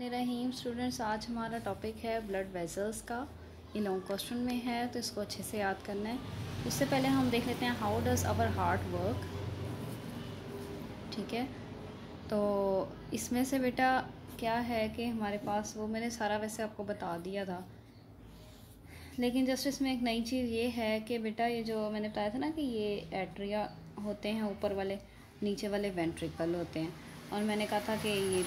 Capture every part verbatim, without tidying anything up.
रहीम students, आज हमारा topic है ब्लड वेसल्स का। ये लॉन्ग क्वेश्चन में है तो इसको अच्छे से याद करना है। उससे पहले हम देख लेते हैं how does our heart work. ठीक है, तो इसमें से बेटा क्या है कि हमारे पास, वो मैंने सारा वैसे आपको बता दिया था, लेकिन जस्ट इसमें एक नई चीज़ ये है कि बेटा ये जो मैंने बताया था ना कि ये एट्रिया होते हैं ऊपर वाले, नीचे वाले वेंट्रिकल होते हैं। और मैंने कहा था कि ये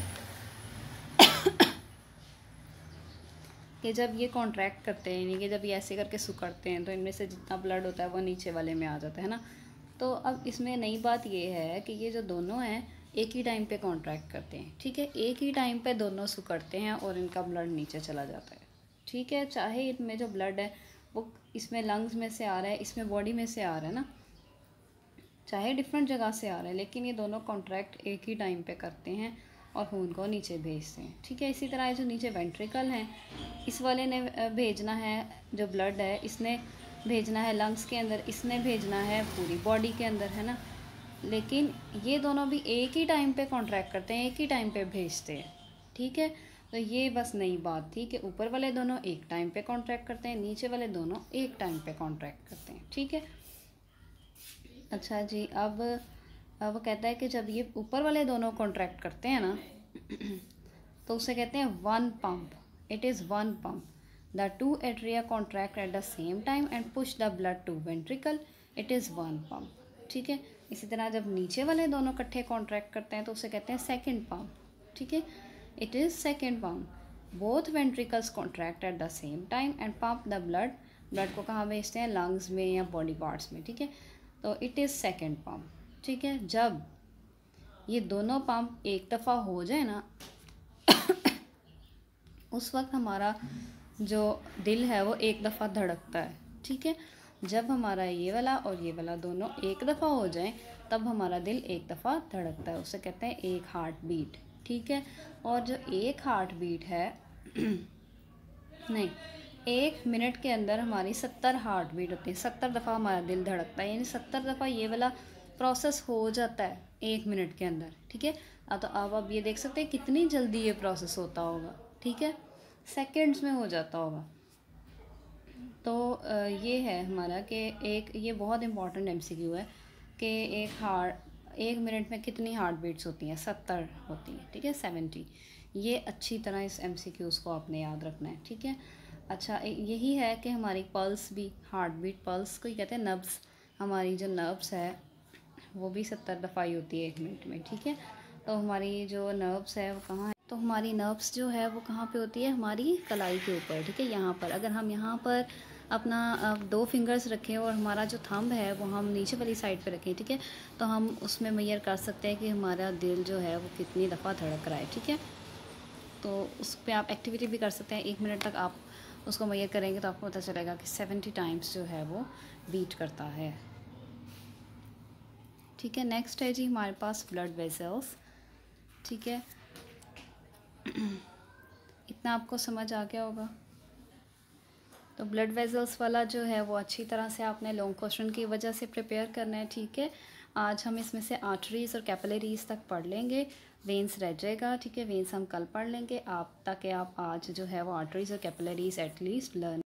कि जब ये कॉन्ट्रैक्ट करते हैं, यानी कि जब ये ऐसे करके सुकड़ते हैं तो इनमें से जितना ब्लड होता है वो नीचे वाले में आ जाता है ना। तो अब इसमें नई बात ये है कि ये जो दोनों हैं एक ही टाइम पे कॉन्ट्रैक्ट करते हैं। ठीक है, एक ही टाइम पे दोनों सुकड़ते हैं और इनका ब्लड नीचे चला जाता है। ठीक है, चाहे इनमें जो ब्लड है वो इसमें लंग्स में से आ रहा है, इसमें बॉडी में से आ रहा है ना, चाहे डिफरेंट जगह से आ रहा है, लेकिन ये दोनों कॉन्ट्रैक्ट एक ही टाइम पे करते हैं और खून को नीचे भेजते हैं। ठीक है, इसी तरह जो नीचे वेंट्रिकल हैं, इस वाले ने भेजना है जो ब्लड है, इसने भेजना है लंग्स के अंदर, इसने भेजना है पूरी बॉडी के अंदर, है ना। लेकिन ये दोनों भी एक ही टाइम पे कॉन्ट्रैक्ट करते हैं, एक ही टाइम पे भेजते हैं। ठीक है, तो ये बस नई बात थी कि ऊपर वाले दोनों एक टाइम पे कॉन्ट्रैक्ट करते हैं, नीचे वाले दोनों एक टाइम पे कॉन्ट्रैक्ट करते हैं। ठीक है, अच्छा जी, अब अब वो कहता है कि जब ये ऊपर वाले दोनों कॉन्ट्रैक्ट करते हैं ना तो उसे कहते हैं one pump. It is one pump. The two atria contract at the same time and push the blood to ventricle. It is one pump. ठीक है, इसी तरह जब नीचे वाले दोनों इकट्ठे कॉन्ट्रैक्ट करते हैं तो उसे कहते हैं सेकेंड पंप। ठीक है, it is second pump. Both ventricles contract at the same time and pump the blood. Blood को कहाँ भेजते हैं? लंग्स में या बॉडी पार्ट्स में। ठीक है, तो इट इज़ सेकेंड पंप। ठीक है, जब ये दोनों पंप एक दफ़ा हो जाए ना उस वक्त हमारा जो दिल है वो एक दफ़ा धड़कता है। ठीक है, जब हमारा ये वाला और ये वाला दोनों एक दफ़ा हो जाए तब हमारा दिल एक दफ़ा धड़कता है, उसे कहते हैं एक हार्ट बीट। ठीक है, और जो एक हार्ट बीट है नहीं, एक मिनट के अंदर हमारी सत्तर हार्ट बीट होती है, सत्तर दफ़ा हमारा दिल धड़कता है, यानी सत्तर दफ़ा ये वाला प्रोसेस हो जाता है एक मिनट के अंदर। ठीक है, तो अब आप ये देख सकते हैं कितनी जल्दी ये प्रोसेस होता होगा। ठीक है, सेकंड्स में हो जाता होगा। तो ये है हमारा कि एक ये बहुत इंपॉर्टेंट एमसीक्यू है कि एक हार्ट एक मिनट में कितनी हार्ट बीट्स होती हैं? सत्तर होती हैं। ठीक है, सेवेंटी। ये अच्छी तरह इस एमसीक्यूज़ को आपने याद रखना है। ठीक है, अच्छा, यही है कि हमारी पल्स भी, हार्ट बीट पल्स को ही कहते हैं, नब्स, हमारी जो नर्व्स है वो भी सत्तर दफ़ा ही होती है एक मिनट में। ठीक है, तो हमारी जो नर्व्स है वो कहाँ है? तो हमारी नर्व्स जो है वो कहाँ पे होती है? हमारी कलाई के ऊपर। ठीक है, यहाँ पर अगर हम यहाँ पर अपना दो फिंगर्स रखें और हमारा जो थंब है वो हम नीचे वाली साइड पे रखें, ठीक है, तो हम उसमें मेजर कर सकते हैं कि हमारा दिल जो है वो कितनी दफ़ा धड़क रहा है। ठीक है, तो उस पर आप एक्टिविटी भी कर सकते हैं। एक मिनट तक आप उसको मेजर करेंगे तो आपको पता चलेगा कि सेवेंटी टाइम्स जो है वो बीट करता है। ठीक है, नेक्स्ट है जी हमारे पास ब्लड वेसल्स। ठीक है, इतना आपको समझ आ गया होगा। तो ब्लड वेसल्स वाला जो है वो अच्छी तरह से आपने लॉन्ग क्वेश्चन की वजह से प्रिपेयर करना है। ठीक है, आज हम इसमें से आर्टरीज़ और कैपिलरीज़ तक पढ़ लेंगे, वेंस रह जाएगा। ठीक है, वेंस हम कल पढ़ लेंगे आप, ताकि आप आज जो है वो आर्टरीज़ और कैपिलरीज़ एटलीस्ट लर्न